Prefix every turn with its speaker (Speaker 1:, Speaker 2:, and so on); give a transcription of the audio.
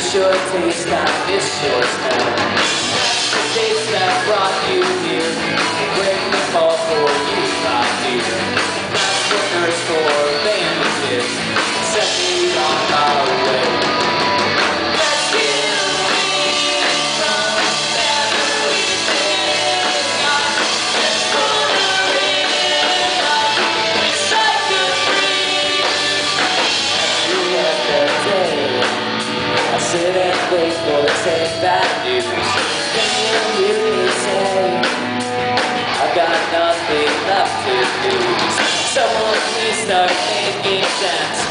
Speaker 1: short taste, I miss your smell. That's the taste that brought you here. Break the fall for you, my dear. That's the nurse for bandages. Set me on my way. Let's get away from everything. Let's pull the ring. Wish I could breathe. You left that day. I sit and wait for the same bad news. Can you hear me say, I've got nothing left to lose? Someone please start making sense.